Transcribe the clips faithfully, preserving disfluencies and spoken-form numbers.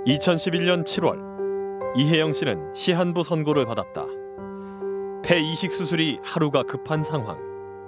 이천십일 년 칠월 이혜영 씨는 시한부 선고를 받았다. 폐 이식 수술이 하루가 급한 상황.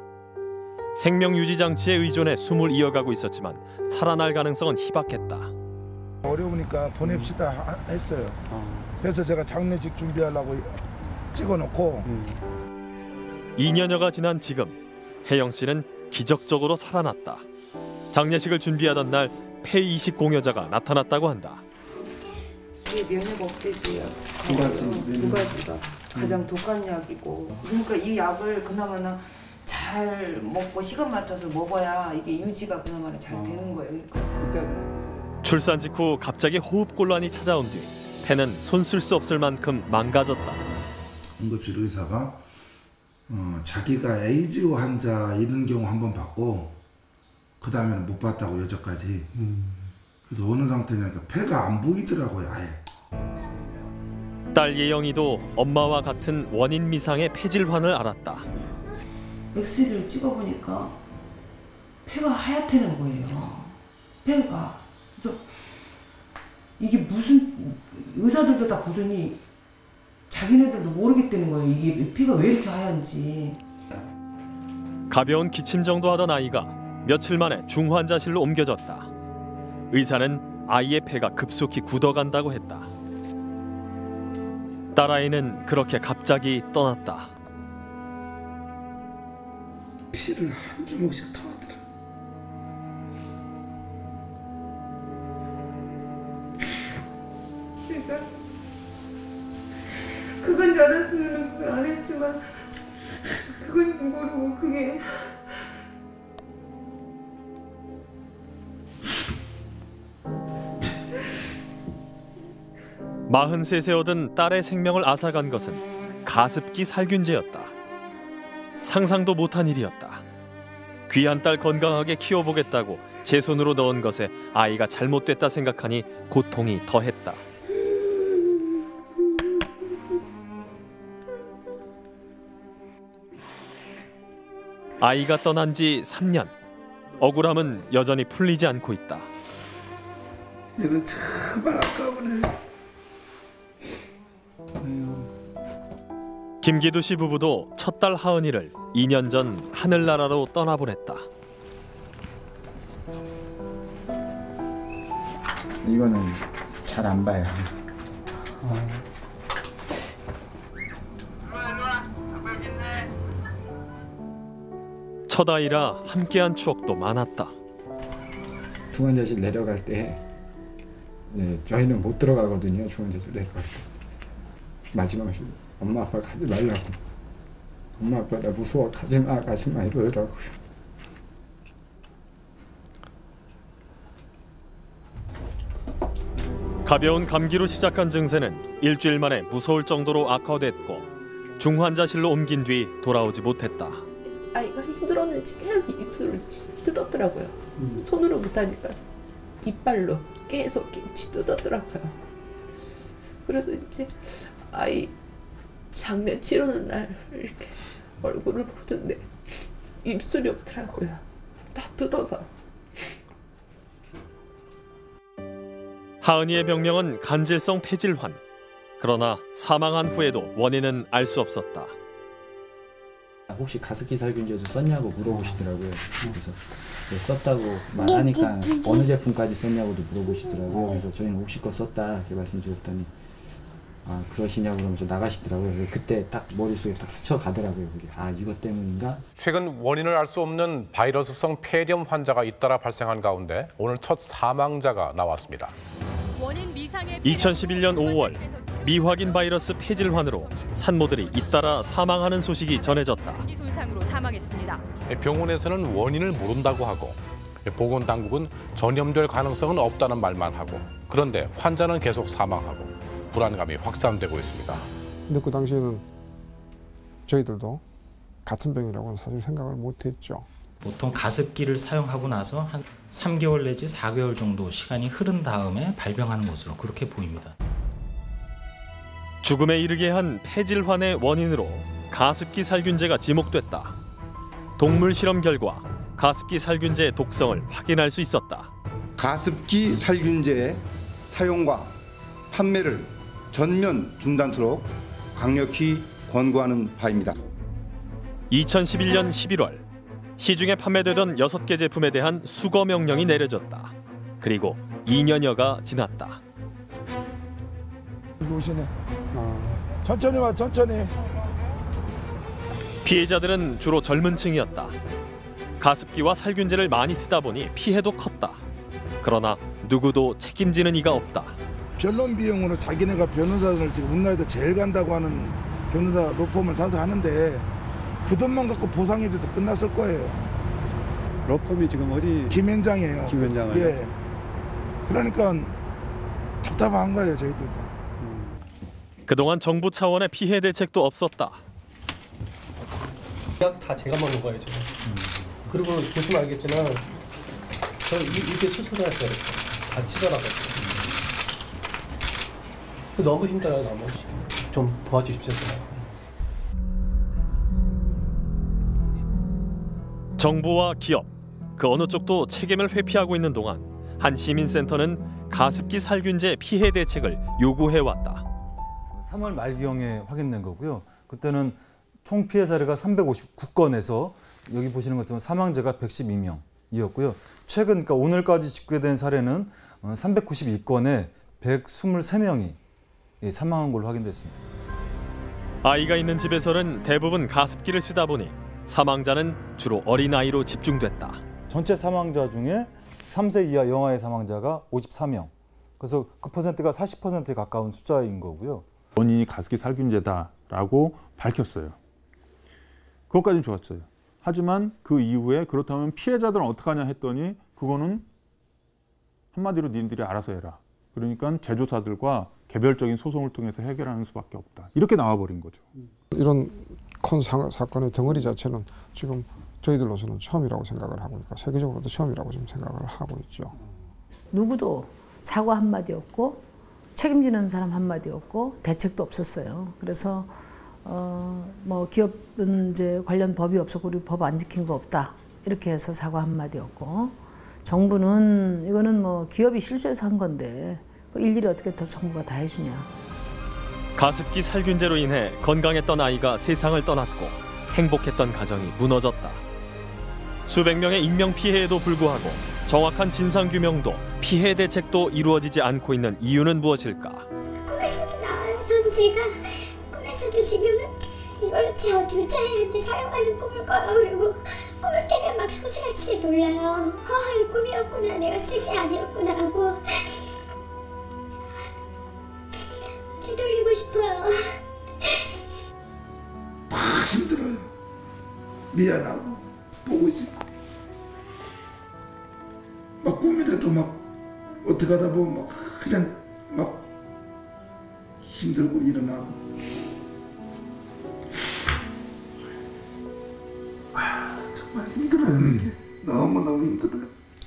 생명유지장치에 의존해 숨을 이어가고 있었지만 살아날 가능성은 희박했다. 어려우니까 보냅시다 했어요. 그래서 제가 장례식 준비하려고 찍어놓고 이 년여가 지난 지금 혜영 씨는 기적적으로 살아났다. 장례식을 준비하던 날 폐이식 공여자가 나타났다고 한다. 이게 면역 억제제야. 두 가지, 두 가지가 가장 독한 약이고, 그러니까 이 약을 그나마나 잘 먹고 시간 맞춰서 먹어야 이게 유지가 그나마나 잘 되는 거예요. 그러니까. 출산 직후 갑자기 호흡곤란이 찾아온 뒤 폐는 손 쓸 수 없을 만큼 망가졌다. 응급실 의사가 어, 자기가 에이즈 환자 이런 경우 한 번 봤고 그 다음에는 못 봤다고 여태까지. 음. 그래서 어느 상태냐니까 폐가 안 보이더라고요, 아예. 딸 예영이도 엄마와 같은 원인 미상의 폐질환을 앓았다. 엑스레이를 찍어보니까 폐가 하얗다는 거예요. 폐가. 그래서 이게 무슨, 의사들도 다 보더니 자기네들도 모르겠다는 거예요. 이게 폐가 왜 이렇게 하얀지. 가벼운 기침 정도 하던 아이가 며칠 만에 중환자실로 옮겨졌다. 의사는 아이의 폐가 급속히 굳어간다고 했다. 딸아이는 그렇게 갑자기 떠났다. 피를 한 주먹씩 터하더라. 그러니까 그건 줄 알았으면 그거 안 했지만 그건 모르고 그게 마흔세 세 얻은 딸의 생명을 앗아간 것은 가습기 살균제였다. 상상도 못한 일이었다. 귀한 딸 건강하게 키워보겠다고 제 손으로 넣은 것에 아이가 잘못됐다 생각하니 고통이 더했다. 아이가 떠난 지 삼 년. 억울함은 여전히 풀리지 않고 있다. 이건 정말 아까우네. 김기두 씨 부부도 첫 딸 하은이를 이 년 전 하늘나라로 떠나보냈다. 이거는 잘 안 봐요. 어. 첫 아이라 함께한 추억도 많았다. 중환자실 내려갈 때 네, 저희는 못 들어가거든요. 중환자실 내려갈 때. 마지막에 엄마 아빠 가지 말라고. 엄마 아빠 나 무서워 가지마 가지마 이러더라고요. 가벼운 감기로 시작한 증세는 일주일 만에 무서울 정도로 악화됐고 중환자실로 옮긴 뒤 돌아오지 못했다. 아이가 힘들었는지 계속 입술을 뜯었더라고요. 음. 손으로 못하니까 이빨로 계속 뜯었더라고요. 그래서 이제 아이 장례 치르는 날 이렇게 얼굴을 보는데 입술이 없더라고요. 다 뜯어서. 하은이의 병명은 간질성 폐질환. 그러나 사망한 후에도 원인은 알 수 없었다. 혹시 가습기 살균제도 썼냐고 물어보시더라고요. 그래서 네, 썼다고 말하니까 어느 제품까지 썼냐고도 물어보시더라고요. 그래서 저희는 옥시 거 썼다 이렇게 말씀드렸더니 아 그러시냐고 그러면서 나가시더라고요. 그때 딱 머릿속에 딱 스쳐가더라고요. 그게 아 이것 때문인가? 최근 원인을 알 수 없는 바이러스성 폐렴 환자가 잇따라 발생한 가운데 오늘 첫 사망자가 나왔습니다. 이천십일 년 오월 미확인 바이러스 폐질환으로 산모들이 잇따라 사망하는 소식이 전해졌다. 손상으로 사망했습니다. 병원에서는 원인을 모른다고 하고 보건당국은 전염될 가능성은 없다는 말만 하고 그런데 환자는 계속 사망하고 불안감이 확산되고 있습니다. 근데 그 당시에는 저희들도 같은 병이라고는 사실 생각을 못했죠. 보통 가습기를 사용하고 나서 한 삼 개월 내지 사 개월 정도 시간이 흐른 다음에 발병하는 것으로 그렇게 보입니다. 죽음에 이르게 한 폐질환의 원인으로 가습기 살균제가 지목됐다. 동물 실험 결과 가습기 살균제의 독성을 확인할 수 있었다. 가습기 살균제의 사용과 판매를 전면 중단토록 강력히 권고하는 바입니다. 이천십일 년 십일월 시중에 판매되던 여섯 개 제품에 대한 수거 명령이 내려졌다. 그리고 이 년여가 지났다. 오시네. 아. 천천히 와, 천천히. 피해자들은 주로 젊은 층이었다. 가습기와 살균제를 많이 쓰다 보니 피해도 컸다. 그러나 누구도 책임지는 이가 없다. 변론 비용으로 자기네가 변호사를 지금 우리나라에서 제일 간다고 하는 변호사 로펌을 사서 하는데 그 돈만 갖고 보상해줘도 끝났을 거예요. 로펌이 지금 어디? 김현장이에요. 김현장이요? 예. 그러니까 답답한 거예요, 저희들도. 음. 그동안 정부 차원의 피해 대책도 없었다. 약 다 제가 먹는 거예요, 지금. 음. 그리고 보시면 알겠지만 저 이렇게 수술을 할 때요. 다 찢어나갔어요. 음. 너무 힘들어요, 너무. 좀 도와주십시오. 정부와 기업, 그 어느 쪽도 책임을 회피하고 있는 동안 한 시민센터는 가습기 살균제 피해 대책을 요구해왔다. 삼월 말경에 확인된 거고요. 그때는 총 피해 사례가 삼백오십구 건에서 여기 보시는 것처럼 사망자가 백십이 명이었고요. 최근 그러니까 오늘까지 집계된 사례는 삼백구십이 건에 백이십삼 명이 사망한 걸로 확인됐습니다. 아이가 있는 집에서는 대부분 가습기를 쓰다 보니 사망자는 주로 어린아이로 집중됐다. 전체 사망자 중에 삼 세 이하 영아의 사망자가 오십사 명. 그래서 그 퍼센트가 사십 퍼센트에 가까운 숫자인 거고요. 원인이 가습기 살균제다라고 밝혔어요. 그것까지는 좋았어요. 하지만 그 이후에 그렇다면 피해자들은 어떡하냐 했더니 그거는 한마디로 니들이 알아서 해라. 그러니까 제조사들과 개별적인 소송을 통해서 해결하는 수밖에 없다. 이렇게 나와버린 거죠. 이런 큰 사, 사건의 덩어리 자체는 지금 저희들로서는 처음이라고 생각을 하고 있고 세계적으로도 처음이라고 지금 생각을 하고 있죠. 누구도 사과 한마디 없고 책임지는 사람 한마디 없고 대책도 없었어요. 그래서 어, 뭐 기업은 이제 관련 법이 없었고 우리 법 안 지킨 거 없다 이렇게 해서 사과 한마디 없고 정부는 이거는 뭐 기업이 실수해서 한 건데 일일이 어떻게 더 정부가 다 해주냐. 가습기 살균제로 인해 건강했던 아이가 세상을 떠났고 행복했던 가정이 무너졌다. 수백 명의 인명피해에도 불구하고 정확한 진상규명도 피해 대책도 이루어지지 않고 있는 이유는 무엇일까? 꿈에서도 나와요. 전 제가 꿈에서도 지금은 이걸 제 둘째 아이한테 사용하는 꿈을 꿔요. 그리고 꿈을 깨면 막 소스라치게 놀라요. 아, 이 꿈이었구나. 내가 쓴 게 아니었구나 하고 되돌리고 싶어요. 막 힘들어요. 미안하고 보고 싶고 막 꿈이라도 막 어떻게 하다 보면 막 그냥 막 힘들고 일어나고 아, 정말 힘들어요. 음. 너무너무 힘들어요.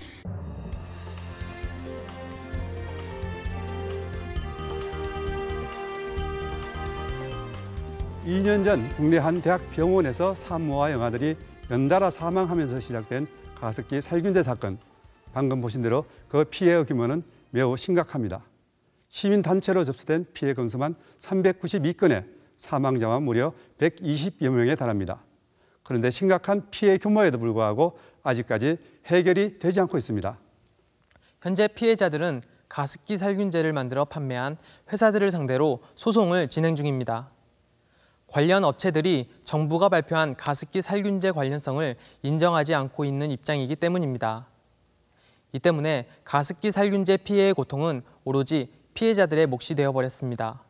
이 년 전 국내 한 대학 병원에서 산모와 영아들이 연달아 사망하면서 시작된 가습기 살균제 사건. 방금 보신 대로 그 피해의 규모는 매우 심각합니다. 시민단체로 접수된 피해 건수만 삼백구십이 건에 사망자와 무려 백이십여 명에 달합니다. 그런데 심각한 피해 규모에도 불구하고 아직까지 해결이 되지 않고 있습니다. 현재 피해자들은 가습기 살균제를 만들어 판매한 회사들을 상대로 소송을 진행 중입니다. 관련 업체들이 정부가 발표한 가습기 살균제 관련성을 인정하지 않고 있는 입장이기 때문입니다. 이 때문에 가습기 살균제 피해의 고통은 오로지 피해자들의 몫이 되어버렸습니다.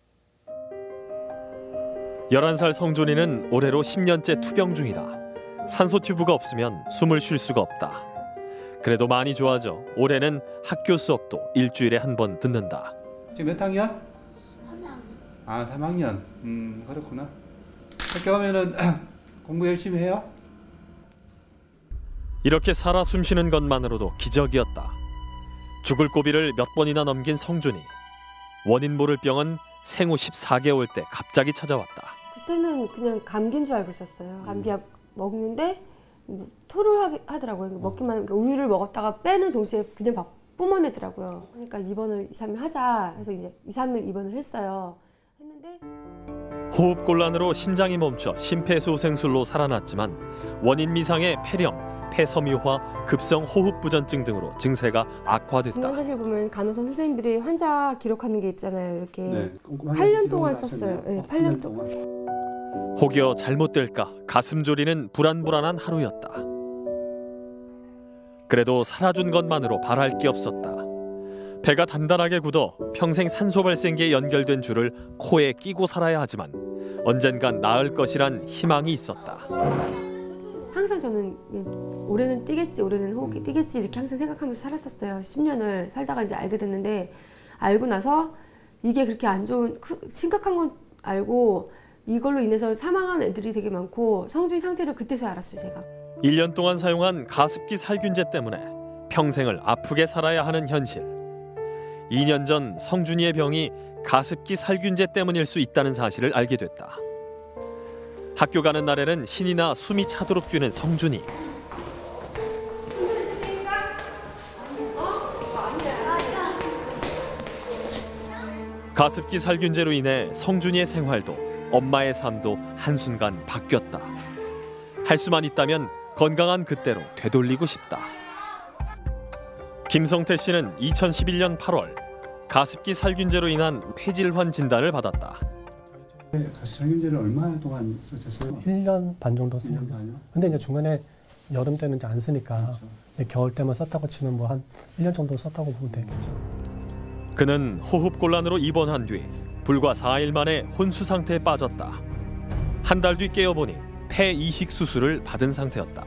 열한 살 성준이는 올해로 십 년째 투병 중이다. 산소 튜브가 없으면 숨을 쉴 수가 없다. 그래도 많이 좋아져 올해는 학교 수업도 일주일에 한 번 듣는다. 지금 몇 학년? 아, 삼 학년. 음, 그렇구나. 학교 가면은 공부 열심히 해요? 이렇게 살아 숨쉬는 것만으로도 기적이었다. 죽을 고비를 몇 번이나 넘긴 성준이. 원인 모를 병은 생후 십사 개월 때 갑자기 찾아왔다. 그때는 그냥 감기인 줄 알고 있었어요. 감기약 먹는데 토를 하더라고요. 먹기만 우유를 먹었다가 빼는 동시에 그냥 막 뿜어내더라고요. 그러니까 입원을 이, 삼 일 하자 해서 이제 이, 삼 일 입원을 했어요. 했는데 호흡곤란으로 심장이 멈춰 심폐소생술로 살아났지만 원인 미상의 폐렴, 폐섬유화, 급성 호흡부전증 등으로 증세가 악화됐다. 진단사실 보면 간호사 선생님들이 환자 기록하는 게 있잖아요. 이렇게 네, 팔 년 동안 썼어요. 네, 팔 년 동안. 혹여 잘못될까 가슴 졸이는 불안불안한 하루였다. 그래도 살아준 것만으로 바랄 게 없었다. 배가 단단하게 굳어 평생 산소 발생기에 연결된 줄을 코에 끼고 살아야 하지만 언젠간 나을 것이란 희망이 있었다. 항상 저는 올해는 뛰겠지, 올해는 호흡기 뛰겠지 이렇게 항상 생각하면서 살았었어요. 십 년을 살다가 이제 알게 됐는데 알고 나서 이게 그렇게 안 좋은, 심각한 건 알고 이걸로 인해서 사망한 애들이 되게 많고 성준이 상태를 그때서야 알았어요, 제가. 일 년 동안 사용한 가습기 살균제 때문에 평생을 아프게 살아야 하는 현실. 이 년 전 성준이의 병이 가습기 살균제 때문일 수 있다는 사실을 알게 됐다. 학교 가는 날에는 신이 나 숨이 차도록 뛰는 성준이. 가습기 살균제로 인해 성준이의 생활도 엄마의 삶도 한순간 바뀌었다. 할 수만 있다면 건강한 그때로 되돌리고 싶다. 김성태 씨는 이천십일 년 팔월 가습기 살균제로 인한 폐질환 진단을 받았다. 가습기 살균제를 얼마 동안 쓰셨어요? 일 년 반 정도 쓰요. 근데 이제 중간에 여름 때는 이제 안 쓰니까 그렇죠. 겨울 때만 썼다고 치면 뭐 한 일 년 정도 썼다고 보면 되겠죠. 그는 호흡곤란으로 입원한 뒤 불과 사 일 만에 혼수 상태에 빠졌다. 한 달 뒤 깨어보니 폐 이식 수술을 받은 상태였다.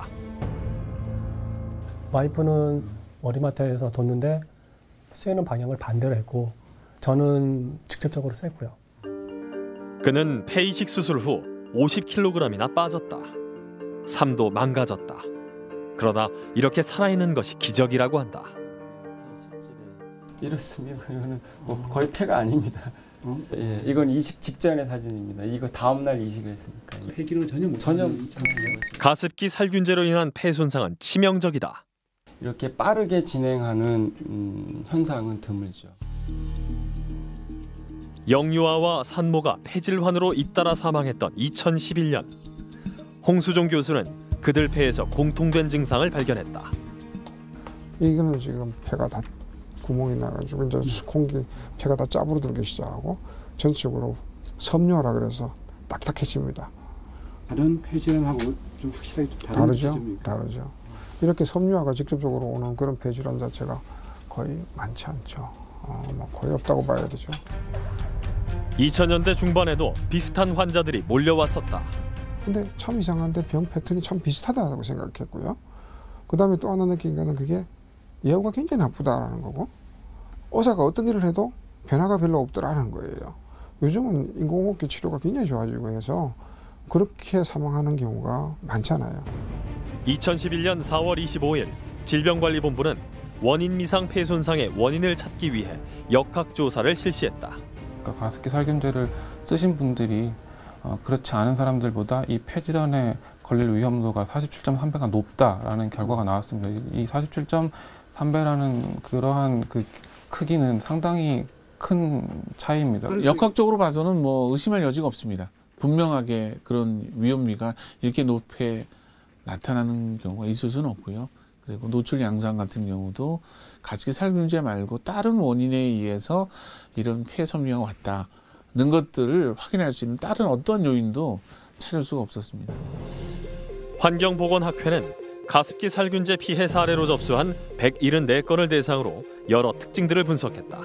와이프는 머리맡에서 뒀는데 쐬는 방향을 반대로 했고 저는 직접적으로 쐈고요. 그는 폐 이식 수술 후 오십 킬로그램이나 빠졌다. 삶도 망가졌다. 그러나 이렇게 살아있는 것이 기적이라고 한다. 이렇습니다. 이거는 뭐 거의 폐가 아닙니다. 어? 예, 이건 이식 직전의 사진입니다. 이거 다음 날 이식을 했으니까. 폐기는 전혀 못 전혀 가습기 살균제로 인한 폐 손상은 치명적이다. 이렇게 빠르게 진행하는 음, 현상은 드물죠. 영유아와 산모가 폐질환으로 잇따라 사망했던 이천십일 년 홍수종 교수는 그들 폐에서 공통된 증상을 발견했다. 이거는 지금 폐가 다 구멍이 나가지고 이제 공기 폐가 다 짜부러들기 시작하고 전체적으로 섬유화라 그래서 딱딱해집니다. 다른 폐질환하고 좀 확실하게 좀 다른 다르죠. 지점입니까? 다르죠. 이렇게 섬유화가 직접적으로 오는 그런 폐질환 자체가 거의 많지 않죠. 어, 뭐 거의 없다고 봐야 되죠. 이천 년대 중반에도 비슷한 환자들이 몰려왔었다. 근데 참 이상한데 병 패턴이 참 비슷하다고 생각했고요. 그 다음에 또 하나 느낀 거는 그게 예후가 굉장히 나쁘다라는 거고 의사가 어떤 일을 해도 변화가 별로 없더라는 거예요. 요즘은 인공호흡기 치료가 굉장히 좋아지고 해서 그렇게 사망하는 경우가 많잖아요. 이천십일 년 사월 이십오일 질병관리본부는 원인 미상 폐 손상의 원인을 찾기 위해 역학조사를 실시했다. 그러니까 가습기 살균제를 쓰신 분들이 어, 그렇지 않은 사람들보다 이 폐질환에 걸릴 위험도가 사십칠 점 삼 배가 높다라는 결과가 나왔습니다. 이 사십칠 점 삼 배라는 그러한 그 크기는 상당히 큰 차이입니다. 역학적으로 봐서는 뭐 의심할 여지가 없습니다. 분명하게 그런 위험비가 이렇게 높게 나타나는 경우가 있을 수는 없고요. 그리고 노출 양상 같은 경우도 가습기 살균제 말고 다른 원인에 의해서 이런 폐 섬유가 왔다는 것들을 확인할 수 있는 다른 어떤 요인도 찾을 수가 없었습니다. 환경보건학회는 가습기 살균제 피해 사례로 접수한 백칠십사 건을 대상으로 여러 특징들을 분석했다.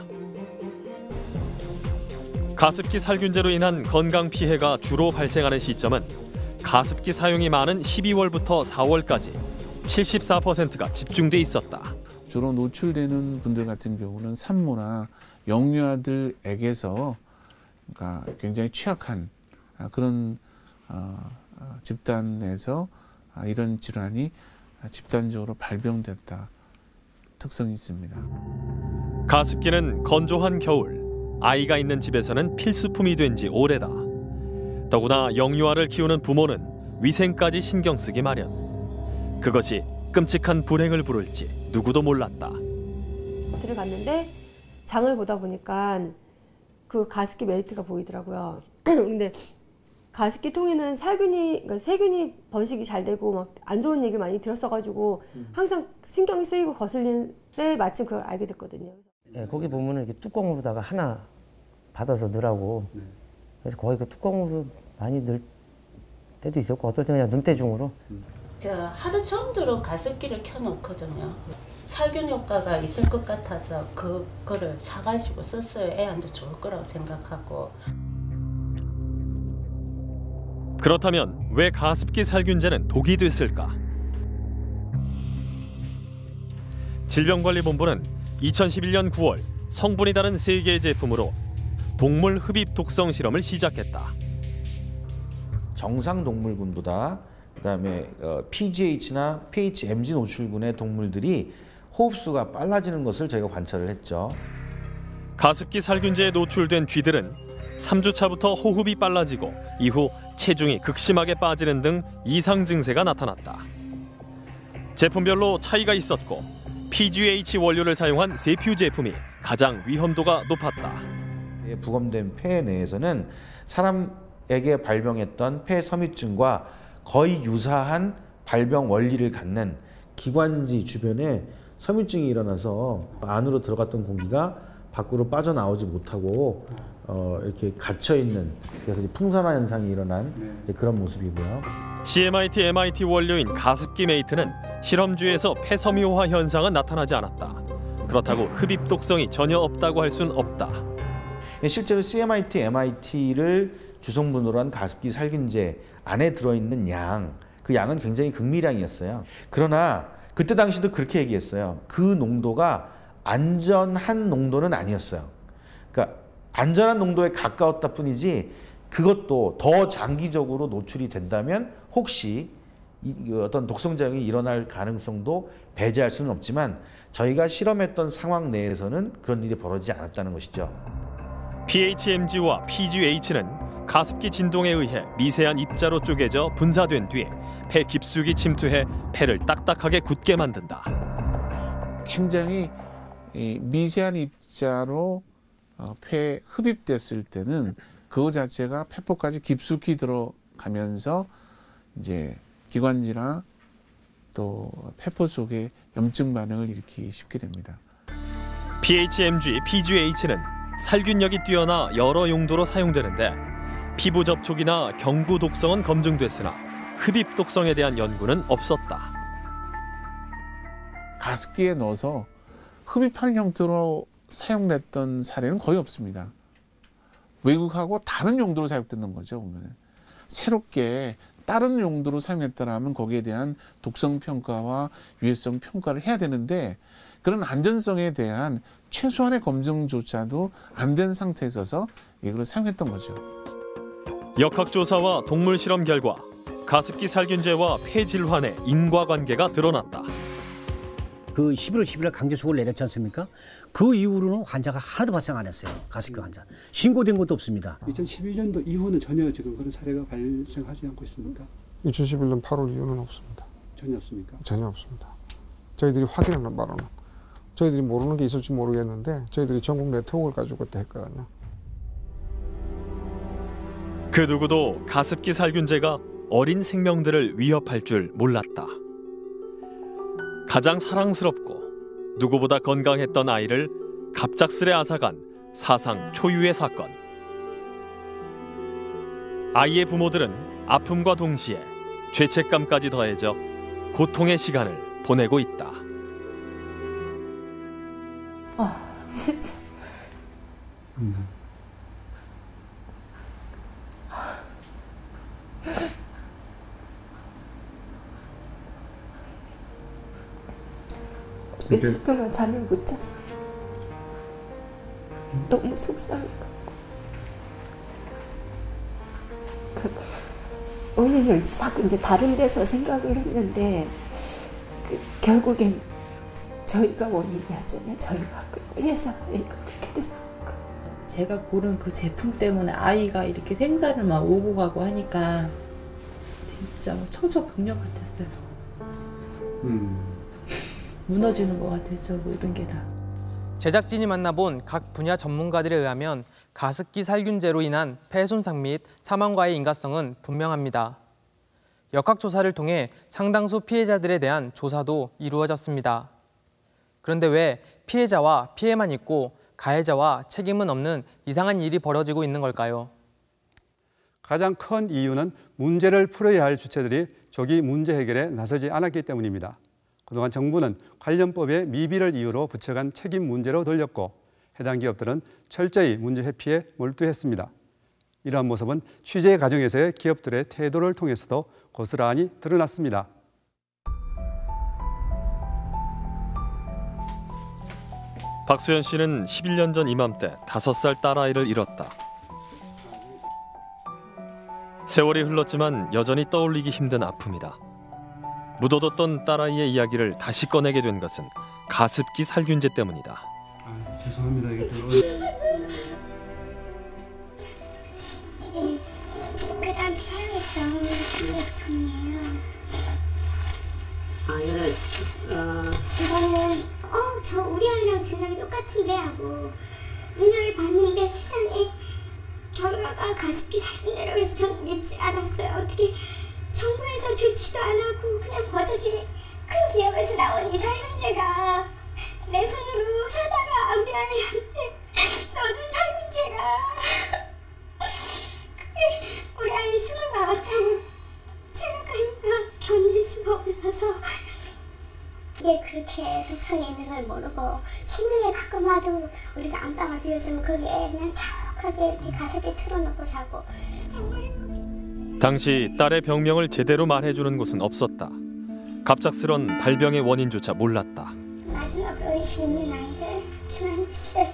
가습기 살균제로 인한 건강 피해가 주로 발생하는 시점은 가습기 사용이 많은 십이월부터 사월까지 칠십사 퍼센트가 집중돼 있었다. 주로 노출되는 분들 같은 경우는 산모나 영유아들에게서 그러니까 굉장히 취약한 그런 어, 집단에서 이런 질환이 집단적으로 발병됐다 특성이 있습니다. 가습기는 건조한 겨울, 아이가 있는 집에서는 필수품이 된 지 오래다. 더구나 영유아를 키우는 부모는 위생까지 신경 쓰기 마련. 그것이 끔찍한 불행을 부를지 누구도 몰랐다. 마트를 갔는데 장을 보다 보니까 그 가습기 메이트가 보이더라고요. 근데 가습기 통에는 살균이, 그러니까 세균이 번식이 잘 되고 막 안 좋은 얘기 많이 들었어가지고 항상 신경이 쓰이고 거슬리는데 마침 그걸 알게 됐거든요. 네, 거기 보면은 이렇게 뚜껑으로다가 하나 받아서 넣으라고. 그래서 거의 그 뚜껑으로 많이 넣을 때도 있었고 어떨 때는 그냥 눈대중으로. 제가 하루 정도로 가습기를 켜놓거든요. 살균 효과가 있을 것 같아서 그거를 사가지고 썼어요. 애한테 좋을 거라고 생각하고. 그렇다면 왜 가습기 살균제는 독이 됐을까? 질병관리본부는 이천십일 년 구월 성분이 다른 세 개의 제품으로 동물 흡입 독성 실험을 시작했다. 정상 동물군보다 그다음에 어, 피지에이치나 피에이치엠지 노출군의 동물들이 호흡수가 빨라지는 것을 저희가 관찰을 했죠. 가습기 살균제에 노출된 쥐들은 삼 주차부터 호흡이 빨라지고 이후 체중이 극심하게 빠지는 등 이상 증세가 나타났다. 제품별로 차이가 있었고 피지에이치 원료를 사용한 세퓨 제품이 가장 위험도가 높았다. 부검된 폐 내에서는 사람에게 발병했던 폐 섬유증과 거의 유사한 발병 원리를 갖는 기관지 주변에 섬유증이 일어나서 안으로 들어갔던 공기가 밖으로 빠져나오지 못하고 어, 이렇게 갇혀 있는, 그래서 풍산화 현상이 일어난 네. 그런 모습이고요. 씨엠아이티 엠아이티 원료인 가습기 메이트는 실험주에서 폐섬유화 현상은 나타나지 않았다. 그렇다고 흡입 독성이 전혀 없다고 할 수는 없다. 실제로 씨엠아이티 엠아이티를 주성분으로 한 가습기 살균제 안에 들어있는 양, 그 양은 굉장히 극미량이었어요. 그러나 그때 당시도 그렇게 얘기했어요. 그 농도가 안전한 농도는 아니었어요. 그러니까 안전한 농도에 가까웠다 뿐이지 그것도 더 장기적으로 노출이 된다면 혹시 이, 어떤 독성작용이 일어날 가능성도 배제할 수는 없지만 저희가 실험했던 상황 내에서는 그런 일이 벌어지지 않았다는 것이죠. 피에이치엠지와 피지에이치는 가습기 진동에 의해 미세한 입자로 쪼개져 분사된 뒤에 폐 깊숙이 침투해 폐를 딱딱하게 굳게 만든다. 굉장히 미세한 입자로 폐에 흡입됐을 때는 그거 자체가 폐포까지 깊숙이 들어가면서 이제 기관지나 또 폐포 속에 염증 반응을 일으키기 쉽게 됩니다. 피에이치엠지, 피지에이치는 살균력이 뛰어나 여러 용도로 사용되는데 피부 접촉이나 경구 독성은 검증됐으나 흡입 독성에 대한 연구는 없었다. 가습기에 넣어서 흡입하는 형태로 사용됐던 사례는 거의 없습니다. 외국하고 다른 용도로 사용됐는 거죠. 보면 새롭게 다른 용도로 사용했다라면 거기에 대한 독성 평가와 유해성 평가를 해야 되는데 그런 안전성에 대한 최소한의 검증조차도 안 된 상태에 있어서 이걸 사용했던 거죠. 역학조사와 동물 실험 결과 가습기 살균제와 폐 질환의 인과관계가 드러났다. 그 십일월 십일일 강제수고를 내렸지 않습니까? 그 이후로는 환자가 하나도 발생 안 했어요. 가습기 환자. 신고된 것도 없습니다. 이천십일 년도 이후는 전혀 지금 그런 사례가 발생하지 않고 있습니까? 이천십일 년 팔월 이후는 없습니다. 전혀 없습니까? 전혀 없습니다. 저희들이 확인하는 바로는 저희들이 모르는 게 있을지 모르겠는데 저희들이 전국 네트워크를 가지고 그때 했거든요. 그 누구도 가습기 살균제가 어린 생명들을 위협할 줄 몰랐다. 가장 사랑스럽고 누구보다 건강했던 아이를 갑작스레 앗아간 사상 초유의 사건. 아이의 부모들은 아픔과 동시에 죄책감까지 더해져 고통의 시간을 보내고 있다. 아, 진짜. 음. 며칠 동안 잠을 못 잤어요. 너무 속상해. 그 원인을 자꾸 이제 다른 데서 생각을 했는데 그 결국엔 저희가 원인이었잖아요. 저희가 그래서 그렇게 됐어요. 제가 고른 그 제품 때문에 아이가 이렇게 생사를 막 오고 가고 하니까 진짜 청천벽력 같았어요. 음. 무너지는 것 같았죠. 모든 게 다. 제작진이 만나본 각 분야 전문가들에 의하면 가습기 살균제로 인한 폐 손상 및 사망과의 인과성은 분명합니다. 역학조사를 통해 상당수 피해자들에 대한 조사도 이루어졌습니다. 그런데 왜 피해자와 피해만 있고 가해자와 책임은 없는 이상한 일이 벌어지고 있는 걸까요? 가장 큰 이유는 문제를 풀어야 할 주체들이 조기 문제 해결에 나서지 않았기 때문입니다. 그동안 정부는 관련법의 미비를 이유로 부처간 책임 문제로 돌렸고 해당 기업들은 철저히 문제 회피에 몰두했습니다. 이러한 모습은 취재 과정에서의 기업들의 태도를 통해서도 고스란히 드러났습니다. 박수연 씨는 십일 년 전 이맘때 다섯 살 딸아이를 잃었다. 세월이 흘렀지만 여전히 떠올리기 힘든 아픔이다. 묻어뒀던 딸아이의 이야기를 다시 꺼내게 된 것은 가습기 살균제 때문이다. 아, 죄송합니다. 이게 그 당시 사용했던 제품이에요. 아, 이래, 어... 이거는 어, 저 우리 아이랑 증상이 똑같은데 하고 눈여겨 봤는데 세상에 결과가 가습기 살균제라고 해서 저는 믿지 않았어요. 어떻게 정부에서 조치도 안 하고 그냥 버젓이 큰 기업에서 나온 이 살균제가 내 손으로 사다가 우리 아이한테 넣어준 살균제가 그게 우리 아이 숨을 막았다고 생각하니까 견딜 수가 없어서 이게 그렇게 독성이 있는 걸 모르고 신중에 가끔 와도 우리가 안방을 비워주면 그게 그냥 자욱하게 이렇게 가습기 틀어놓고 자고 정말 당시 딸의 병명을 제대로 말해주는 곳은 없었다. 갑작스런 발병의 원인조차 몰랐다. 마지막으로 의식 있는 아이를 중환자실에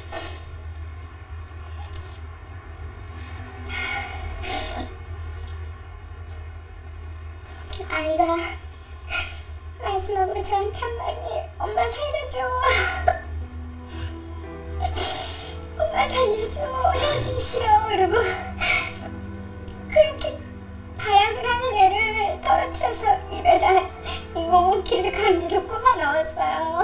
아이가 마지막으로 저한테 한 말이 엄마 살려줘 엄마 살려줘 헤어지기 싫어 그러고 그렇게 발악을 하는 애를 떨어뜨려서 입에다 인공호흡기를 강제로 꼽아 넣었어요.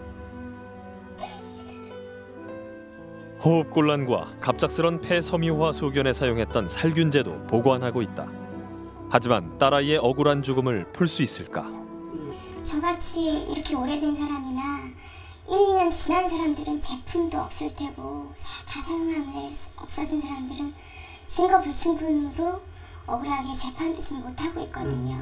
호흡곤란과 갑작스런 폐섬유화 소견에 사용했던 살균제도 보관하고 있다. 하지만 딸아이의 억울한 죽음을 풀 수 있을까? 저같이 이렇게 오래된 사람이나 일, 이 년 지난 사람들은 제품도 없을 테고 다 사용한 후에 없어진 사람들은 증거 불충분으로 억울하게 재판되지 못하고 있거든요.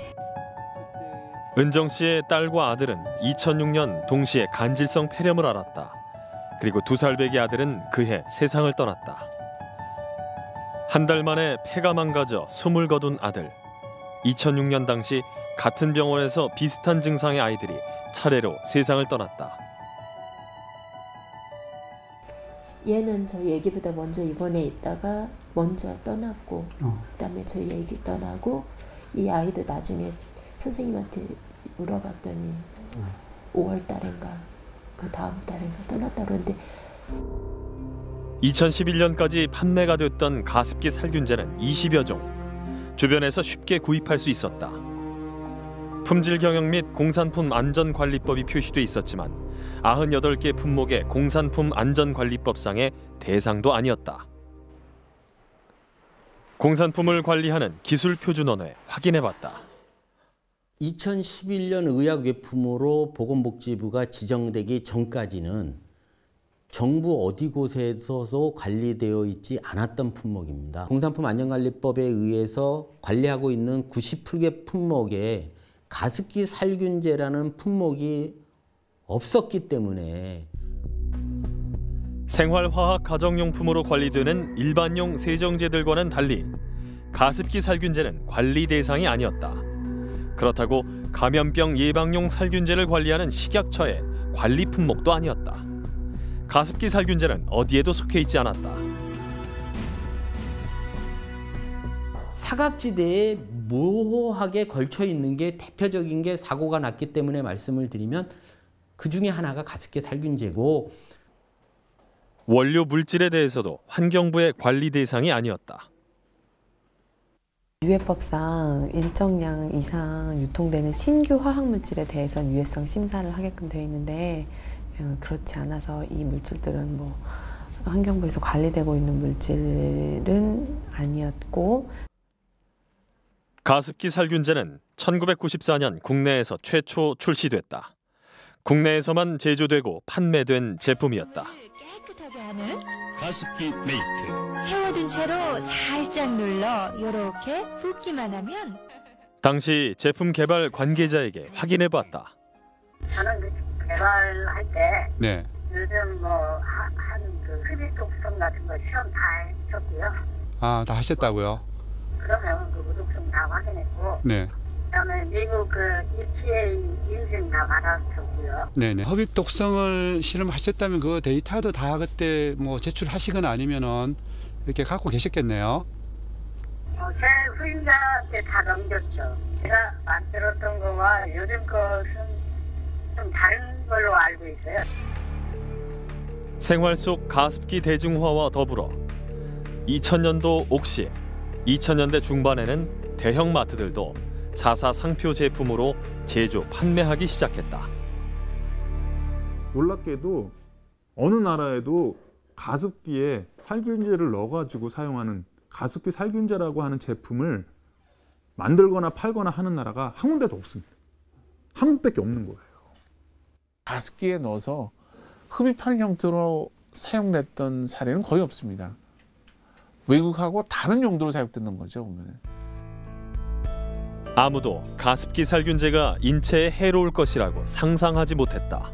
은정 씨의 딸과 아들은 이천육 년 동시에 간질성 폐렴을 앓았다. 그리고 두 살 배기 아들은 그해 세상을 떠났다. 한 달 만에 폐가 망가져 숨을 거둔 아들. 이천육 년 당시 같은 병원에서 비슷한 증상의 아이들이 차례로 세상을 떠났다. 얘는 저희 애기보다 먼저 입원해 있다가 먼저 떠났고 어. 그다음에 저희 애기 떠나고 이 아이도 나중에 선생님한테 물어봤더니 음. 오월 달인가 그 다음 달인가 떠났다 그러는데 이천십일 년까지 판매가 됐던 가습기 살균제는 이십여 종. 주변에서 쉽게 구입할 수 있었다. 품질 경영 및 공산품 안전관리법이 표시돼 있었지만 구십팔 개 품목의 공산품 안전관리법상의 대상도 아니었다. 공산품을 관리하는 기술표준원에 확인해봤다. 이천십일 년 의약외품으로 보건복지부가 지정되기 전까지는 정부 어디 곳에서도 관리되어 있지 않았던 품목입니다. 공산품 안전관리법에 의해서 관리하고 있는 구십칠 개 품목에 가습기 살균제라는 품목이 없었기 때문에 생활화학 가정용품으로 관리되는 일반용 세정제들과는 달리 가습기 살균제는 관리 대상이 아니었다. 그렇다고 감염병 예방용 살균제를 관리하는 식약처의 관리 품목도 아니었다. 가습기 살균제는 어디에도 속해 있지 않았다. 사각지대에 모호하게 걸쳐 있는 게 대표적인 게 사고가 났기 때문에 말씀을 드리면 그 중에 하나가 가습기 살균제고 원료 물질에 대해서도 환경부의 관리 대상이 아니었다. 유해법상 일정량 이상 유통되는 신규 화학물질에 대해서는 유해성 심사를 하게끔 되어 있는데 그렇지 않아서 이 물질들은 뭐 환경부에서 관리되고 있는 물질은 아니었고. 가습기 살균제는 천구백구십사 년 국내에서 최초 출시됐다. 국내에서만 제조되고 판매된 제품이었다. 깨끗하게 하는 가습기 메이트. 세워둔 채로 살짝 눌러 요렇게 붓기만 하면. 당시 제품 개발 관계자에게 확인해봤다. 저는 그 개발할 때 네. 요즘 뭐한그 흡입 독성 같은 거 시험 다 했었고요. 아, 다 하셨다고요? 그러면 그 무독성 다 확인했고. 네. 그다음에 미국 그 이피에이 인증 다 받았었고요. 네네. 흡입 독성을 실험하셨다면 그 데이터도 다 그때 뭐 제출하시거나 아니면은 이렇게 갖고 계셨겠네요. 어, 제 후임자한테 다 넘겼죠. 제가 만들었던 거와 요즘 것은 좀 다른 걸로 알고 있어요. 생활 속 가습기 대중화와 더불어 이천 년도 옥시, 이천 년대 중반에는 대형 마트들도 자사 상표 제품으로 제조, 판매하기 시작했다. 놀랍게도 어느 나라에도 가습기에 살균제를 넣어가지고 사용하는 가습기 살균제라고 하는 제품을 만들거나 팔거나 하는 나라가 한 군데도 없습니다. 한국밖에 없는 거예요. 가습기에 넣어서 흡입하는 형태로 사용됐던 사례는 거의 없습니다. 외국하고 다른 용도로 사용됐는 거죠, 보면. 아무도 가습기 살균제가 인체에 해로울 것이라고 상상하지 못했다.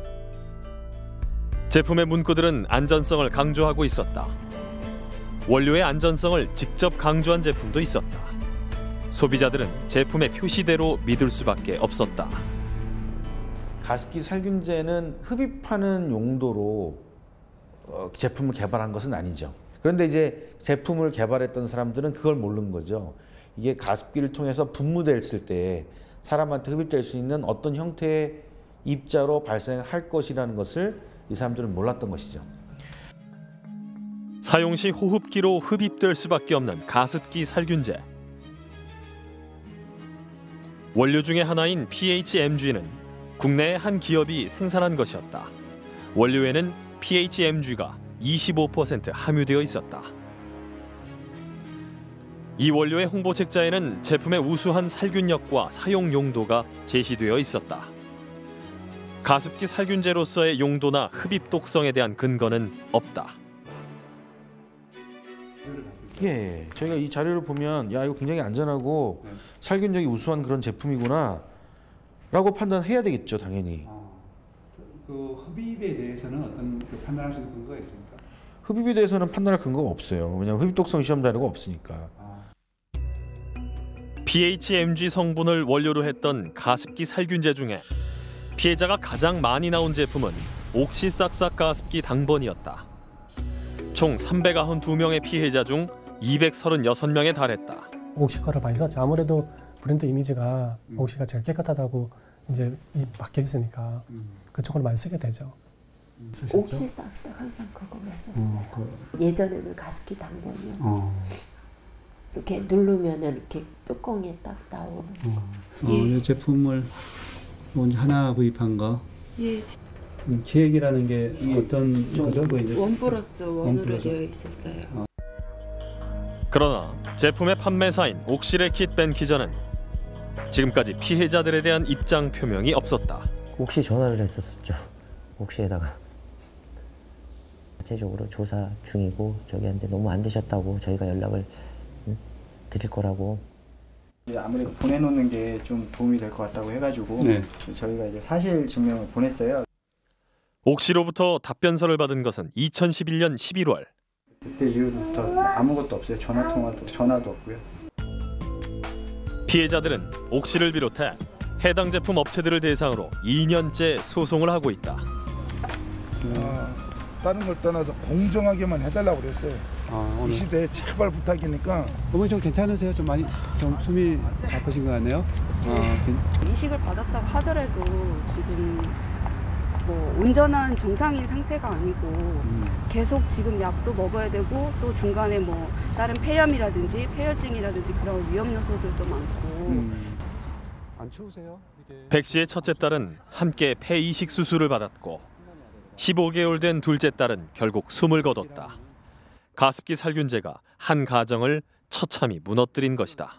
제품의 문구들은 안전성을 강조하고 있었다. 원료의 안전성을 직접 강조한 제품도 있었다. 소비자들은 제품의 표시대로 믿을 수밖에 없었다. 가습기 살균제는 흡입하는 용도로 어, 제품을 개발한 것은 아니죠. 그런데 이제 제품을 개발했던 사람들은 그걸 모르는 거죠. 이게 가습기를 통해서 분무됐을 때 사람한테 흡입될 수 있는 어떤 형태의 입자로 발생할 것이라는 것을 이 사람들은 몰랐던 것이죠. 사용 시 호흡기로 흡입될 수밖에 없는 가습기 살균제. 원료 중에 하나인 피에이치엠지는 국내의 한 기업이 생산한 것이었다. 원료에는 피에이치엠지가 이십오 퍼센트 함유되어 있었다. 이 원료의 홍보 책자에는 제품의 우수한 살균력과 사용 용도가 제시되어 있었다. 가습기 살균제로서의 용도나 흡입 독성에 대한 근거는 없다. 예, 저희가 이 자료를 보면 야 이거 굉장히 안전하고 네. 살균력이 우수한 그런 제품이구나 라고 판단해야 되겠죠, 당연히. 아, 그 흡입에 대해서는 어떤 그 판단할 수 있는 근거가 있습니까? 흡입에 대해서는 판단할 근거가 없어요. 왜냐하면 흡입 독성 시험 자료가 없으니까. 아. 피에이치엠지 성분을 원료로 했던 가습기 살균제 중에 피해자가 가장 많이 나온 제품은 옥시싹싹 가습기 당번이었다. 총 삼백구십이 명의 피해자 중 이백삼십육 명에 달했다. 옥시 거를 많이 썼죠. 아무래도 브랜드 이미지가 음. 옥시가 제일 깨끗하다고 이제 박혀 있으니까 음. 그쪽으로 많이 쓰게 되죠. 음, 옥시 싹싹 항상 그거 왜 썼어요? 어, 그... 예전에는 가습기 당번이요. 어. 이렇게 누르면은 이렇게 뚜껑이 딱 나오는. 어, 어, 예. 이 제품을 먼저 하나 구입한 거. 예. 음, 기획이라는 게 어떤 거죠? 뭐 이제 원 플러스 원으로 되어 있었어요. 어. 그러나 제품의 판매사인 옥시레킷 벤키저는 지금까지 피해자들에 대한 입장 표명이 없었다. 옥시 전화를 했었죠. 옥시에다가 자체적으로 조사 중이고 저기한테 너무 안 되셨다고 저희가 연락을 응? 드릴 거라고. 아무래도 보내놓는 게 좀 도움이 될 것 같다고 해가지고 네. 저희가 이제 사실 증명을 보냈어요. 옥시로부터 답변서를 받은 것은 이천십일 년 십일월. 그때 이후부터 아무것도 없어요. 전화 통화도 전화도 없고요. 피해자들은 옥시를 비롯해 해당 제품 업체들을 대상으로 이 년째 소송을 하고 있다. 어, 다른 걸 떠나서 공정하게만 해달라고 그랬어요. 아, 이 시대에 제발 부탁이니까. 어머니 좀 괜찮으세요? 좀 많이 좀 숨이 바쁘신 거 같네요. 어, 이식을 받았다고 하더라도 지금 뭐 온전한 정상인 상태가 아니고 음. 계속 지금 약도 먹어야 되고 또 중간에 뭐 다른 폐렴이라든지 폐혈증이라든지 그런 위험 요소들도 많고. 음. 안 추우세요? 이게... 백 씨의 첫째 딸은 함께 폐이식 수술을 받았고 십오 개월 된 둘째 딸은 결국 숨을 거뒀다. 가습기 살균제가 한 가정을 처참히 무너뜨린 것이다.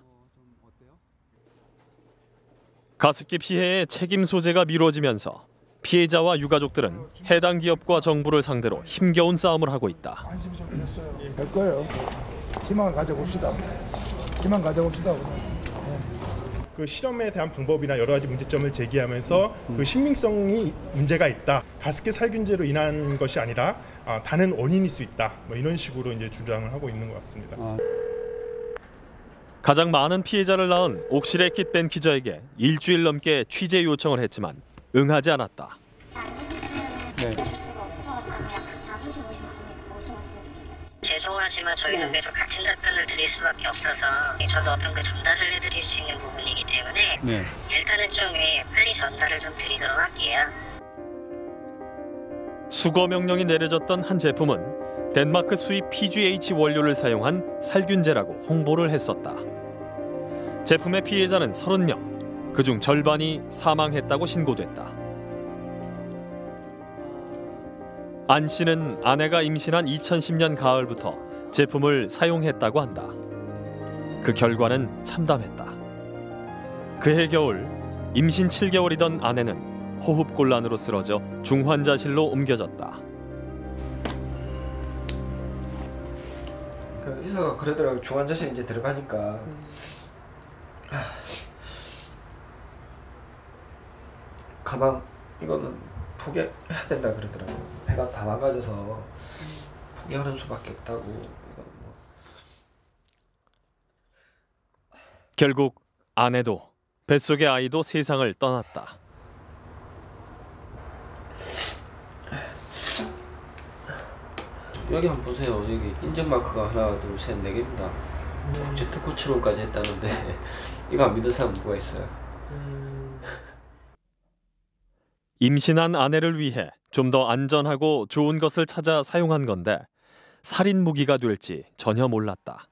가습기 피해의 책임 소재가 미뤄지면서 피해자와 유가족들은 해당 기업과 정부를 상대로 힘겨운 싸움을 하고 있다. 안심이 좀 됐어요. 될 거예요. 희망을 가져봅시다. 희망 가져봅시다. 그 실험에 대한 방법이나 여러 가지 문제점을 제기하면서 그 신빙성이 문제가 있다. 가습기 살균제로 인한 것이 아니라 아, 다른 원인일 수 있다. 뭐 이런 식으로 이제 주장을 하고 있는 것 같습니다. 아. 가장 많은 피해자를 낳은 옥시레킷 벤 기자에게 일주일 넘게 취재 요청을 했지만 응하지 않았다. 네. 죄송하지만 저희는 네. 계속 같은 답변을 드릴 수밖에 없어서 저도 어떤 그 전달을 해드릴 수 있는 부분이기 때문에 네. 일단은 좀 빨리 전달을 좀 드리도록 할게요. 수거 명령이 내려졌던 한 제품은 덴마크 수입 피지에이치 원료를 사용한 살균제라고 홍보를 했었다. 제품의 피해자는 서른 명, 그중 절반이 사망했다고 신고됐다. 안 씨는 아내가 임신한 이천십 년 가을부터 제품을 사용했다고 한다. 그 결과는 참담했다. 그해 겨울 임신 칠 개월이던 아내는 호흡곤란으로 쓰러져 중환자실로 옮겨졌다. 그 의사가 그러더라고. 중환자실 이제 들어가니까 음. 가방 이거는 포기해야 된다 그러더라고. 배가 다 망가져서 포기하는 수밖에 없다고. 이건 뭐. 결국 아내도 뱃속의 아이도 세상을 떠났다. 여기 한번 보세요. 여기 인증 마크가 하나, 둘, 셋, 네 개입니다. 국제 특허 출원까지 했다는데 이거 안 믿을 사람 누가 있어요? 임신한 아내를 위해 좀 더 안전하고 좋은 것을 찾아 사용한 건데 살인 무기가 될지 전혀 몰랐다.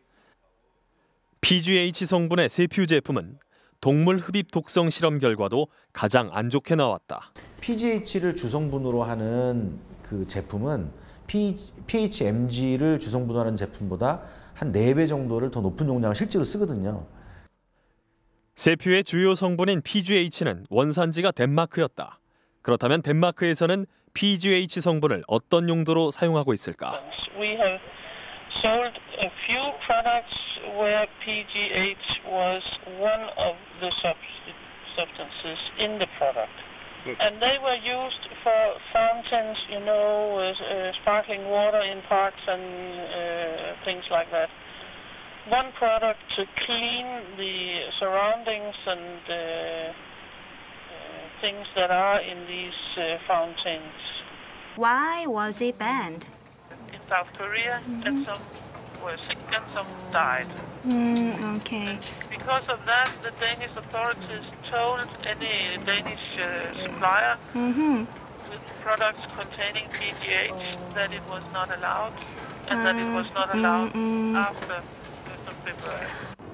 피지에이치 성분의 세퓨 제품은 동물 흡입 독성 실험 결과도 가장 안 좋게 나왔다. 피지에이치를 주성분으로 하는 그 제품은 피에이치엠지를 주성분으로 하는 제품보다 한 네 배 정도를 더 높은 용량을 실제로 쓰거든요. 세퓨의 주요 성분인 피지에이치는 원산지가 덴마크였다. 그렇다면 덴마크에서는 피지에이치 성분을 어떤 용도로 사용하고 있을까? We have sold a few products where P G H was one of the substances in the product. And they were used for fountains, you know, uh, sparkling water in parks and uh, things like that. One product to clean the surroundings and uh, uh, things that are in these uh, fountains. Why was it banned? In South Korea, mm-hmm. and some were sick and some died. Mm, okay. Because of that, the Danish authorities told any Danish uh, supplier mm-hmm. with products containing P G H that it was not allowed, and uh, that it was not allowed mm-hmm. after first of February.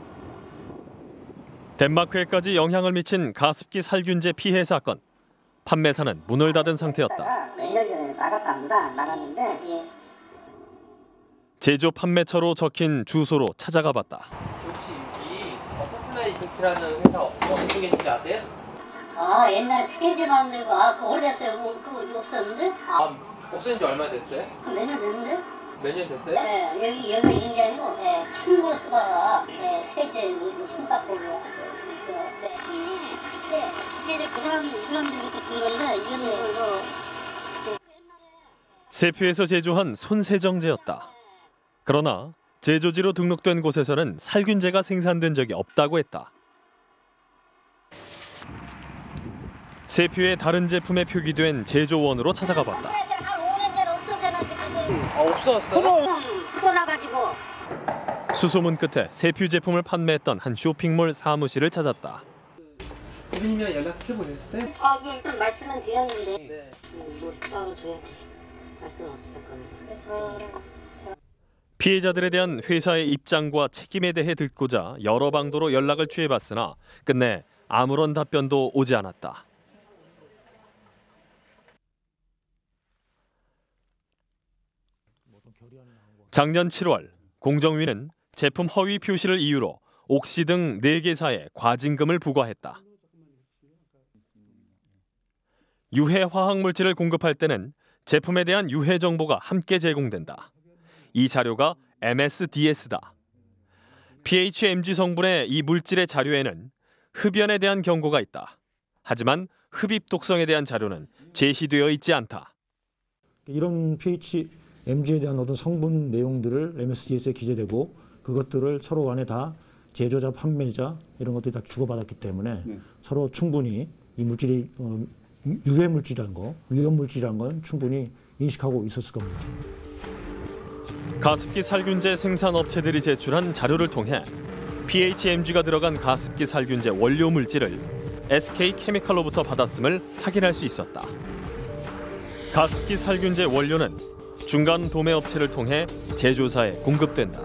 덴마크에까지 영향을 미친 가습기 살균제 피해 사건. 판매사는 문을 닫은 상태였다. 몇 년 전에 나갔답니다. 나갔는데 제조 판매처로 적힌 주소로 찾아가 봤다. 혹시 여기 버터플라이 이펙트라는 회사 어느 쪽에 있는지 아세요? 아 옛날에 스케줄 만들고 아 그거 오래됐어요. 뭐 그거 없었는데? 아 없어진 지 얼마 됐어요? 몇 년 됐는데? 몇 년 됐어요? 네 여기 여기 있는 게 아니고 네, 참고로 쓰다가 네, 세제 손 닦고 네. 네. 이게 그 사람 이 사람들부터 준 건데 이거는 이거 이거. 세퓨에서 제조한 손세정제였다. 그러나 제조지로 등록된 곳에서는 살균제가 생산된 적이 없다고 했다. 세퓨의 다른 제품에 표기된 제조원으로 찾아가 봤다. 한 오 년 전에 없어졌는데 무슨 아 없어졌어요? 그럼 굳어나가지고 수소문 끝에 세퓨 제품을 판매했던 한 쇼핑몰 사무실을 찾았다. 고객님이랑 연락해 보셨어요? 아, 예, 일단 말씀은 드렸는데 네. 뭐 따로 저희한테 말씀 없으셨거든요. 피해자들에 대한 회사의 입장과 책임에 대해 듣고자 여러 방도로 연락을 취해봤으나 끝내 아무런 답변도 오지 않았다. 작년 칠월 공정위는 제품 허위 표시를 이유로 옥시 등 네 개사에 과징금을 부과했다. 유해 화학물질을 공급할 때는 제품에 대한 유해 정보가 함께 제공된다. 이 자료가 엠에스디에스다. 피에이치엠지 성분의 이 물질의 자료에는 흡연에 대한 경고가 있다. 하지만 흡입 독성에 대한 자료는 제시되어 있지 않다. 이런 피에이치엠지에 대한 어떤 성분 내용들을 엠에스디에스에 기재되고 그것들을 서로 간에 다 제조자, 판매자 이런 것들이 다 주고받았기 때문에 네. 서로 충분히 이 물질이 어, 유해 물질이라는 거, 위험 물질이라는 건 충분히 인식하고 있었을 겁니다. 가습기 살균제 생산 업체들이 제출한 자료를 통해 피에이치엠지가 들어간 가습기 살균제 원료 물질을 에스케이케미칼로부터 받았음을 확인할 수 있었다. 가습기 살균제 원료는 중간 도매 업체를 통해 제조사에 공급된다.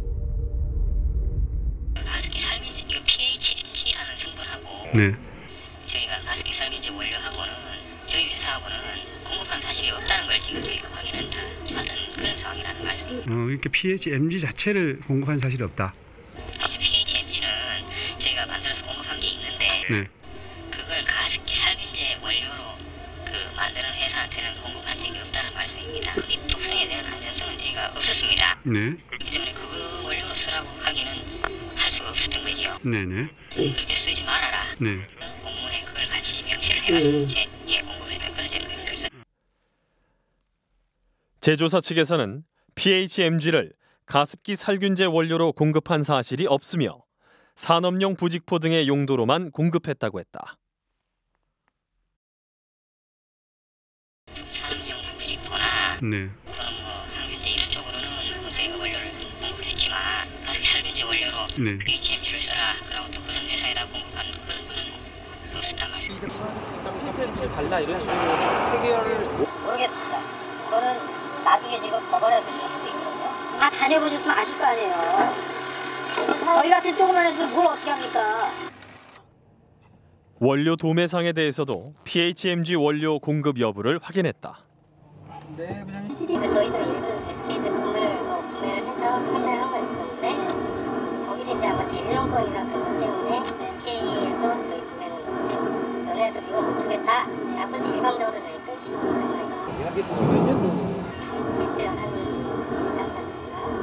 가습기 살균제 피에이치엠지라는 성분하고 네. 저희가 가습기 살균제 원료하고는 저희 회사하고는 공급한 사실이 없다는 걸 지금 저희가 확인을 받은 그런 상황이라는 말씀입니다. 어, 이렇게 피에이치엠지 자체를 공급한 사실이 없다. 피에이치엠지는 저희가 만들어서 공급한 게 있는데 네. 그걸 가습기 살균제 원료로 그 만드는 회사한테는 공급한 적이 없다는 말씀입니다. 이 독성에 대한 안전성은 저희가 없었습니다. 네. 그렇기 때문에 그 원료로 쓰라고 하기는 할 수가 없었던 거죠. 네네. 그렇게 쓰지 말아라. 네. 공문에 그걸 같이 명시를 해가지고 제, 예, 공급을 했던 그런 제도가 있어요. 제조사 측에서는 피에이치엠지를 가습기 살균제 원료로 공급한 사실이 없으며 산업용 부직포 등의 용도로만 공급했다고 했다. 산업용 부직포나 네. 또는 뭐 살균제 이런 쪽으로는 뭐 저희가 원료를 공급을 했지만 가습기 살균제 원료로 네. 피에이치엠지를 써라. 그러고 또 그런 회사에다 공급한 그런 거는 없었단 말이죠. 피에이치엠지 달라 이런 식으로 해결을 모르겠습니다. 그거는 나중에 지금 법원에서 수도 있거든요. 다 다녀보셨으면 아실 거 아니에요. 저희 같은 조그만 해서 뭘 어떻게 합니까? 원료 도매상에 대해서도 피에이치엠지 원료 공급 여부를 확인했다. 네, 그냥 저희도 일부 에스케이 제품을 뭐 구매를 해서 판매를 한 거 있었는데 거기도 이제 아마 대리점권이나 그런 것 때문에 에스케이에서 저희 쪽에는 이제 너네들 이거 못 주겠다라고 해서 일방적으로 저희 끊기는 상황이에요. 예약이 도대체 몇 년 정도? 글쎄요, 한 이, 삼 년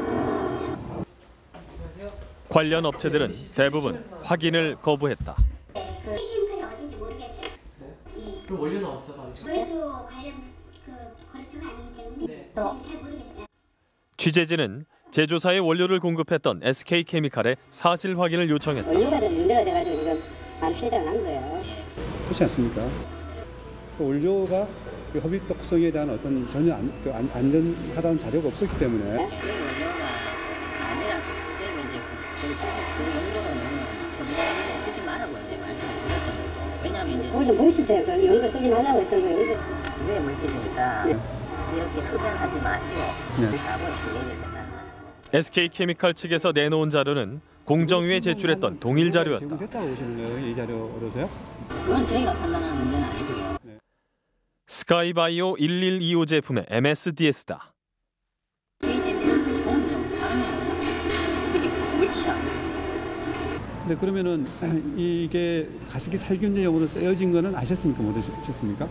관련 업체들은 대부분 확인을 거부했다. 네, 그 케이크가 어딘지 모르겠어요. 이 그 원료는 어디서 받으셨어요? 그래도 관련 그 거래처가 아니기 때문에 네. 저는 잘 모르겠어요. 취재진은 제조사의 원료를 공급했던 에스케이케미칼의 사실 확인을 요청했다. 원료가 좀 문제가 돼가지고 지금 안 피해자가 난 거예요. 그렇지 않습니까? 그 원료가 그 흡입 독성에 대한 어떤 전혀 안, 그 안, 안전하다는 자료가 없었기 때문에. 그 원료가 아니라 저희가 이제 그 용도로는 소비자한테 쓰지 말라고 이제 말씀을 드렸던 거고. 왜냐하면 이제 그걸 좀 보시죠. 그 용도 쓰지 말라고 했던 거예요. 유해 물질이니까 네. 이렇게 흡연하지 마시고 네. 라고 이렇게 얘기를 했다는 거죠. 에스케이케미칼 측에서 내놓은 자료는 공정위에 제출했던 동일 자료였다. 제공됐다고 보시는 거예요? 이 자료로서요? 그건 저희가 판단하는 문제는 아니고요. 스카이바이오 일일이오 제품의 엠에스디에스다. 피에이치엠지는 공업용 산업용 부직 물질이 아니에요. 네, 그러면은 이게 가습기 살균제용으로 쓰여진 거는 아셨습니까? 못 아셨습니까?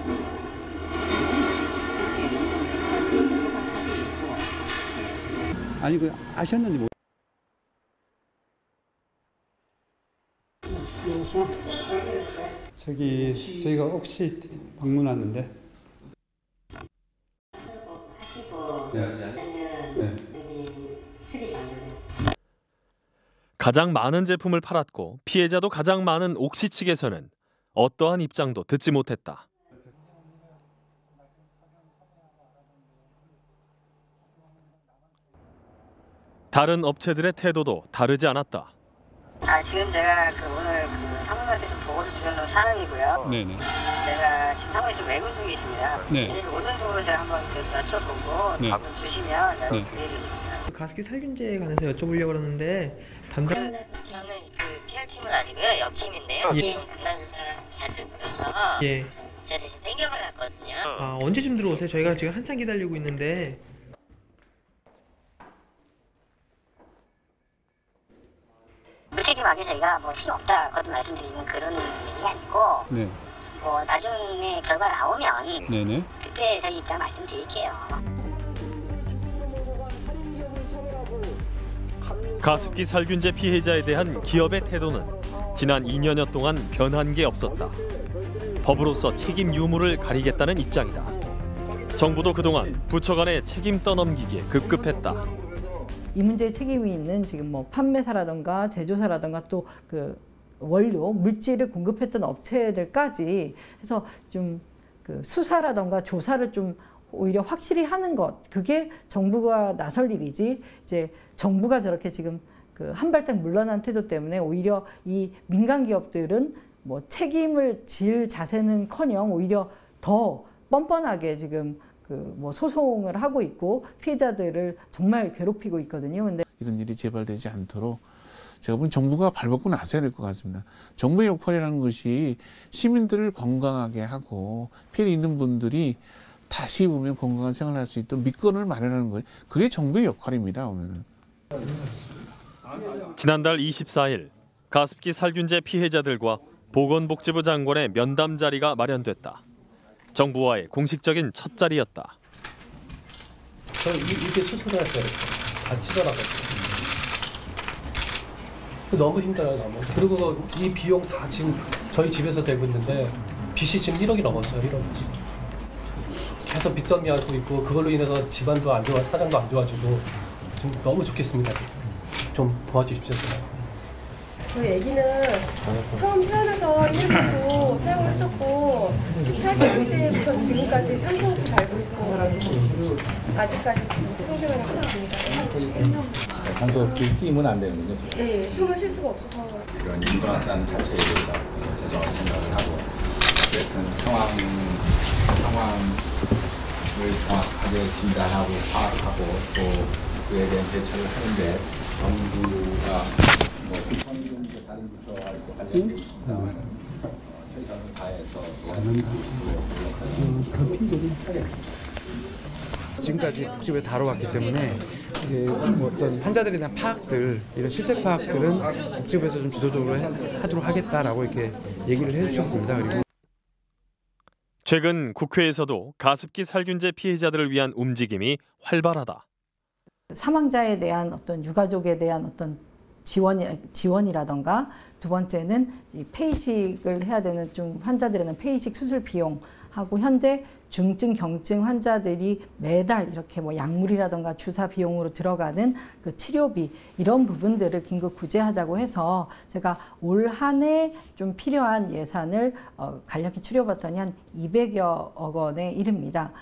아니 그 아셨는지 못. 저기 저희가 혹시 방문 왔는데. 네. 네. 가장 많은 제품을 팔았고 피해자도 가장 많은 옥시 측에서는 어떠한 입장도 듣지 못했다. 다른 업체들의 태도도 다르지 않았다. 아 지금 제가 그 오늘 그 상무님한테서 보고를 드려놓은 사항이고요. 네네. 제가 지금 상무님 지금 외근 중에 있습니다. 네. 내일 오전 쪽으로 제가 한번 그 여쭤보고 네. 답을 주시면 제가 네. 드리겠습니다. 가습기 살균제에 관해서 여쭤보려고 그러는데 담당 저는 그 피알팀은 아니고요. 옆팀인데요. 예. 지금 담당자랑 잘 듣고서 예. 제가 대신 땡겨받았거든요. 아, 언제쯤 들어오세요? 저희가 지금 한참 기다리고 있는데 무책임하게 저희가 뭐 책임 없다 거듭 말씀드리는 그런 얘기 아니고 네. 뭐 나중에 결과 나오면 네네. 그때 저희 입장 말씀드릴게요. 가습기 살균제 피해자에 대한 기업의 태도는 지난 이 년여 동안 변한 게 없었다. 법으로서 책임 유무를 가리겠다는 입장이다. 정부도 그동안 부처 간의 책임 떠넘기기에 급급했다. 이 문제에 책임이 있는 지금 뭐 판매사라든가 제조사라든가 또 그 원료 물질을 공급했던 업체들까지 해서 좀 그 수사라든가 조사를 좀 오히려 확실히 하는 것, 그게 정부가 나설 일이지, 이제 정부가 저렇게 지금 그 한 발짝 물러난 태도 때문에 오히려 이 민간 기업들은 뭐 책임을 질 자세는커녕 오히려 더 뻔뻔하게 지금 그 뭐 소송을 하고 있고 피해자들을 정말 괴롭히고 있거든요. 근데 이런 일이 재발되지 않도록 제가 보면 정부가 발벗고 나서야 될 것 같습니다. 정부의 역할이라는 것이 시민들을 건강하게 하고 피해 있는 분들이 다시 보면 건강한 생활을 할 수 있도록 밑건을 마련하는 거예요. 그게 정부의 역할입니다. 오늘은. 지난달 이십사일 가습기 살균제 피해자들과 보건복지부 장관의 면담 자리가 마련됐다. 정부와의 공식적인 첫 자리였다. 저 이렇게 수술을 했어요. 같이 전화갔어요. 너무 힘들어요, 너무. 그리고 이 비용 다 지금 저희 집에서 내고 있는데 빚이 지금 일억이 넘었어요, 일억. 계속 빚더미 하고 있고 그걸로 인해서 집안도 안 좋아, 사정도 안 좋아지고 지금 너무 죽겠습니다. 좀 도와주십시오. 저희 아기는 처음 태어나서 일 년도 사용을 했었고 십사 개월 때부터 지금까지 산소호흡기 달고 있고 아직까지 지금 평생을 하고 있습니다. 산소호흡기 끼면 안 되는군요. 네, 숨을 쉴 수가 없어서. 이런 일이 일어났다는 자체에 대해서 죄송하게 생각을 하고 어쨌든 상황, 상황을 정확하게 진단하고 파악하고 또 그에 대한 대처를 하는데 정부가 뭐 부처님 다른 부처와 이렇게 관련돼 있습니다만 최선을 다해서 지금까지 복지부에 다뤄왔기 때문에 어떤 환자들에 대한 파악들, 이런 실태 파악들은 복지부에서 좀 주도적으로 하도록 하겠다라고 이렇게 얘기를 해주셨습니다. 그리고 최근 국회에서도 가습기 살균제 피해자들을 위한 움직임이 활발하다. 사망자에 대한 어떤 유가족에 대한 어떤 지원, 지원이라던가 두 번째는 폐이식을 해야 되는 좀 환자들에는 폐이식 수술 비용하고 현재 중증, 경증 환자들이 매달 이렇게 뭐 약물이라던가 주사 비용으로 들어가는 그 치료비 이런 부분들을 긴급 구제하자고 해서 제가 올 한 해 좀 필요한 예산을 어, 간략히 추려봤더니 한 이백여억 원에 이릅니다.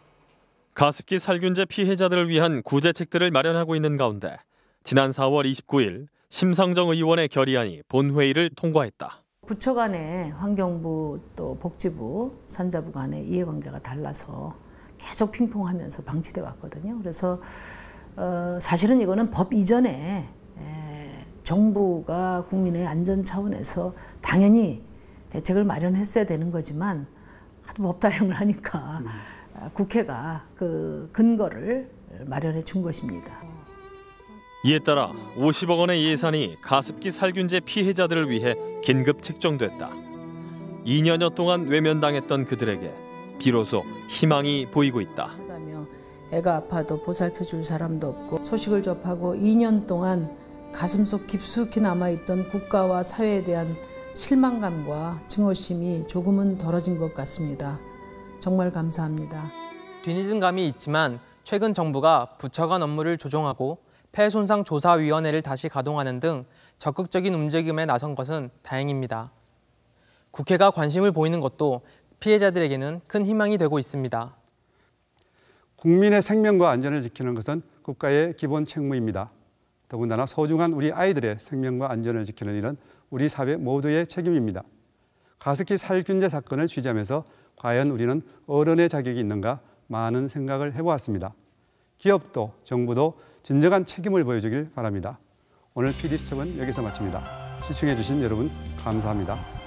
가습기 살균제 피해자들을 위한 구제책들을 마련하고 있는 가운데 지난 사월 이십구일 심상정 의원의 결의안이 본회의를 통과했다. 부처 간에 환경부 또 복지부, 산자부 간에 이해관계가 달라서 계속 핑퐁하면서 방치돼 왔거든요. 그래서 어, 사실은 이거는 법 이전에 에, 정부가 국민의 안전 차원에서 당연히 대책을 마련했어야 되는 거지만 하도 법 다양을 하니까 음. 국회가 그 근거를 마련해 준 것입니다. 이에 따라 오십억 원의 예산이 가습기 살균제 피해자들을 위해 긴급 책정됐다. 이 년여 동안 외면당했던 그들에게 비로소 희망이 보이고 있다. 애가 아파도 보살펴 줄 사람도 없고 소식을 접하고 이 년 동안 가슴속 깊숙이 남아있던 국가와 사회에 대한 실망감과 증오심이 조금은 덜어진 것 같습니다. 정말 감사합니다. 뒤늦은 감이 있지만 최근 정부가 부처 간 업무를 조정하고 폐손상조사위원회를 다시 가동하는 등 적극적인 움직임에 나선 것은 다행입니다. 국회가 관심을 보이는 것도 피해자들에게는 큰 희망이 되고 있습니다. 국민의 생명과 안전을 지키는 것은 국가의 기본 책무입니다. 더군다나 소중한 우리 아이들의 생명과 안전을 지키는 일은 우리 사회 모두의 책임입니다. 가습기 살균제 사건을 취재하면서 과연 우리는 어른의 자격이 있는가 많은 생각을 해보았습니다. 기업도 정부도 진정한 책임을 보여주길 바랍니다. 오늘 피디수첩은 여기서 마칩니다. 시청해 주신 여러분 감사합니다.